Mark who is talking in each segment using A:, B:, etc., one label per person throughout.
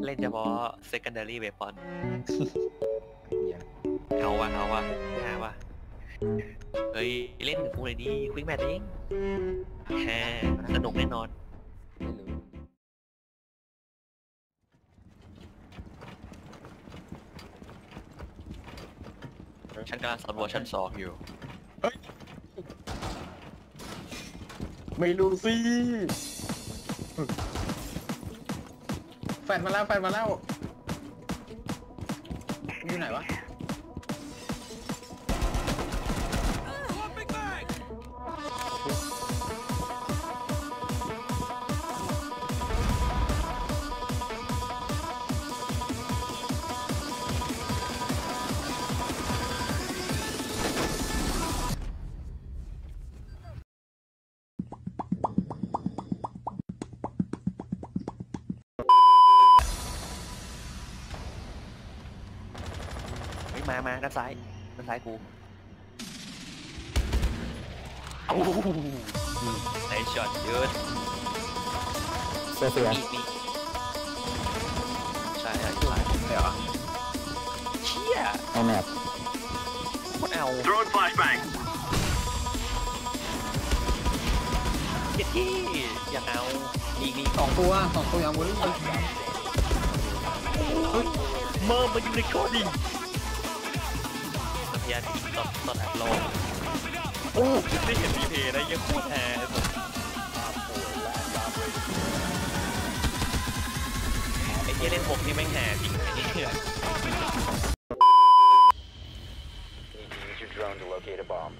A: เล่นเฉพาะ secondary weapon
B: เหี้ย
A: เอาวะไม่หาวะเฮ้ยเล่นกับกูเลยดิควิกแมทเองแฮสนุกแน่นอน
B: ไม่รู้
A: ฉันกำลังสำรวจชั้น2อยู่
B: ไม่รู้สิแฟนมาแล้วอยู่ไหนวะ
A: เฮ้ยมาด้านซ้ายกูโอ้ไอช็อตเยอะ
B: เสือ
A: มีใช่เดี๋ยวเชี่ย
B: เอาแมป
A: โคตรเอา
C: Throwing flashbang.
A: เจ็ดที่อย่างเอามี
B: สองตัวอย่างบนลูกเลย
A: เมื่อมันอยู่ในก้อนดินสัญญาณตอนอัดลงโอ้ได้เห็นรีเพย์ได้ยังโคตรแฮ่ไอ้ที่เล่นผมนี่แม่งแห่จริงไอ้นี่
C: Need to use your drone to locate a bomb.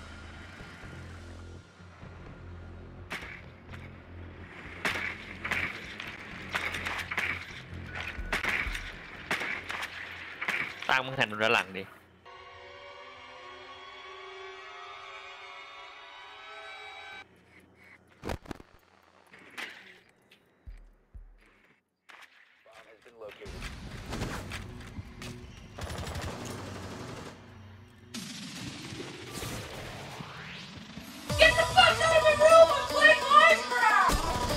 A: ตั้งมึงหันด้านหลังดิ
C: Bomb has been located.
D: Get the fuck out of my room! I'm playing Minecraft!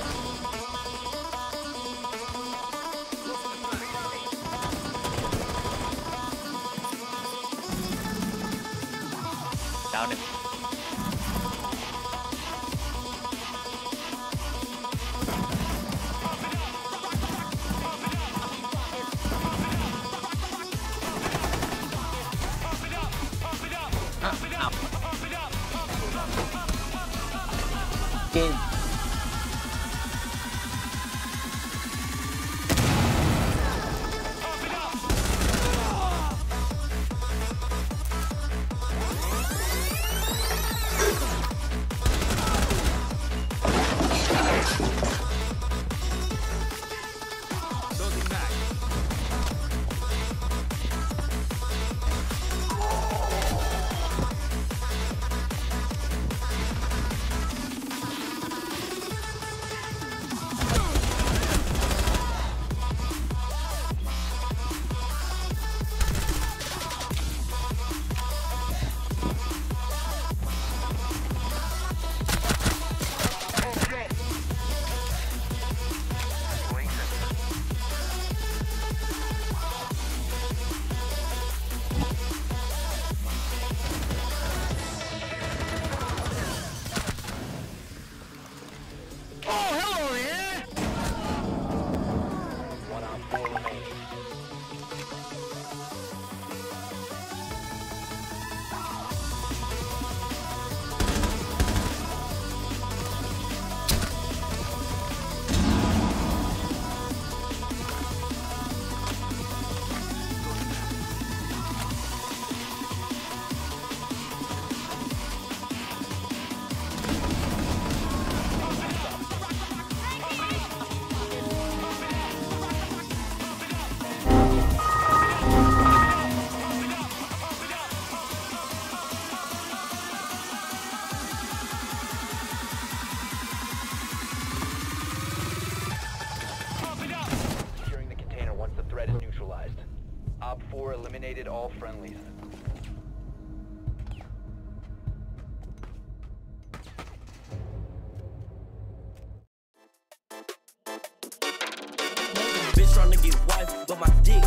A: ดาวหนึ่ง
B: เกม
C: Op 4 eliminated all friendlies.
E: Bitch tryna get wife, but my dick